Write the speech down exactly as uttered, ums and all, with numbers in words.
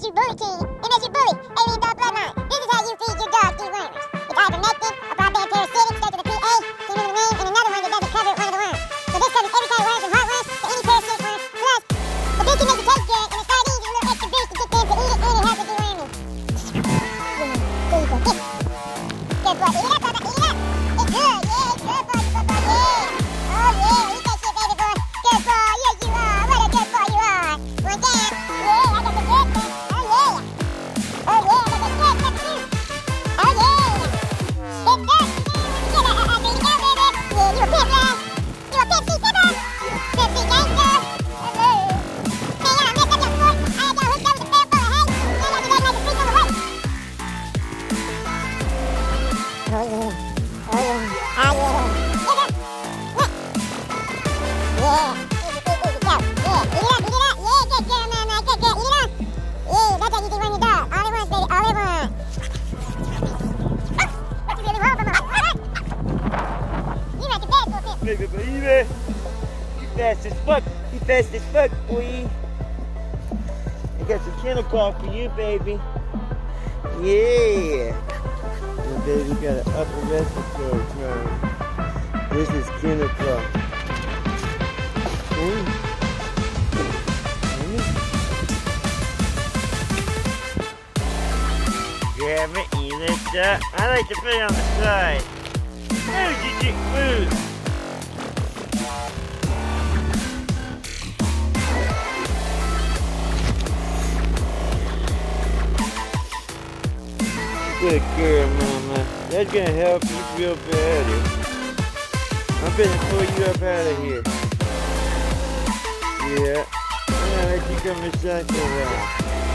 you bully king. It makes you bully. Alien dog bloodline. This is how you feed your dog these wormers. It's ivermectin, a broadband parasitic, starts with a P A, came in the name, and another one that doesn't cover one of the worms. So this covers every kind of worm from heartworms to any parasitic worm. Plus, the boost makes it taste good, and the sardines is a little extra boost to get them to eat it, and it helps with deworming. There you go. Good boy. Eat it up, Papa. Eat it up. It's good. Yeah, it's good for you, Papa. Yeah. Oh, yeah. Eat that shit, baby boy. Good boy. Yes, you are. What a good boy you are. One down. Yeah, I got the good thing. Oh, yeah. Oh, yeah. I got the good stuff, too. Oh, yeah. It's good. Yeah, uh, uh, there you go, baby. Yeah, you a pimp, man. You a pimp, see, Pippa? Pimp, see, gangster. Hello. Hey, y'all, messed up your foot. I had y'all hooked up with a pair full of hay. Now y'all be letting like a freak on the way. Oh, yeah. Oh, yeah. Oh, yeah. Yeah. Easy, easy, easy, go. Yeah, eat it up, eat it up. Yeah, good girl, mama. Good girl. Eat it up. Yeah, that's how you run your dog. All at once, baby. All at once. What you really want from him? You like a bad boy, pimp. Baby, baby. You fast as fuck. You fast as fuck, boy. I got some kennel cloth for you, baby. Yeah. Your baby got an upper respiratory problem. This is kennel cloth. Mm. Grab it, you lift up. I like to put it on the side. Move, Gigi, move. Good girl, mama. That's gonna help you feel better. I'm gonna pull you up out of here. Yeah. I'm gonna let you come and suck around.